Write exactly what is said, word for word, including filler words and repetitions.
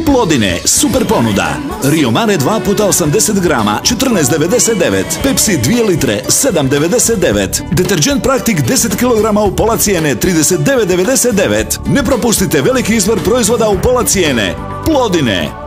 Plodine, super ponuda. Rio Mare dva puta osamdeset grama, četrnaest devedeset devet. Pepsi dvije litre, sedam devedeset devet. Deterđent Praktik deset kilograma u pola cijene, trideset devet devedeset devet. Ne propustite veliki izbor proizvoda u pola cijene. Plodine.